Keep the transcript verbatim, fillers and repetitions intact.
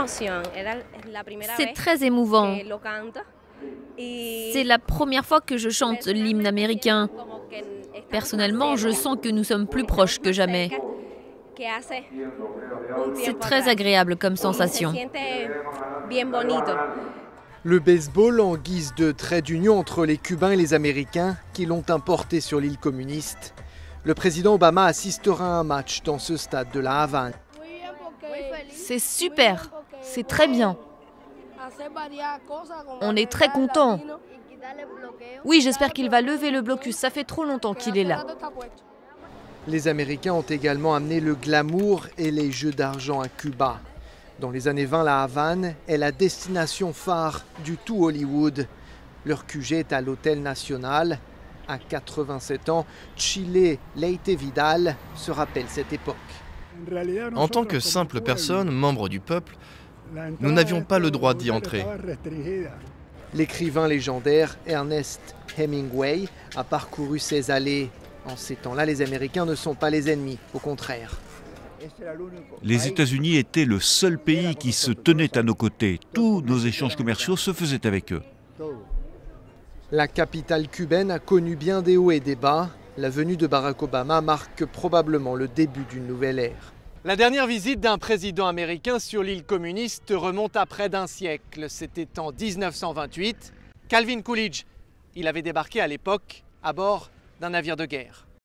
C'est très émouvant. C'est la première fois que je chante l'hymne américain. Personnellement, je sens que nous sommes plus proches que jamais. C'est très agréable comme sensation. Le baseball en guise de trait d'union entre les Cubains et les Américains qui l'ont importé sur l'île communiste. Le président Obama assistera à un match dans ce stade de la Havane. C'est super, c'est très bien. On est très contents. Oui, j'espère qu'il va lever le blocus, ça fait trop longtemps qu'il est là. Les Américains ont également amené le glamour et les jeux d'argent à Cuba. Dans les années vingt, la Havane est la destination phare du tout Hollywood. Leur Q G est à l'Hôtel National. À quatre-vingt-sept ans, Chile Leite Vidal se rappelle cette époque. En tant que simple personne, membre du peuple, nous n'avions pas le droit d'y entrer. L'écrivain légendaire Ernest Hemingway a parcouru ces allées. En ces temps-là, les Américains ne sont pas les ennemis, au contraire. Les États-Unis étaient le seul pays qui se tenait à nos côtés. Tous nos échanges commerciaux se faisaient avec eux. La capitale cubaine a connu bien des hauts et des bas. La venue de Barack Obama marque probablement le début d'une nouvelle ère. La dernière visite d'un président américain sur l'île communiste remonte à près d'un siècle. C'était en mille neuf cent vingt-huit. Calvin Coolidge, il avait débarqué à l'époque à bord d'un navire de guerre.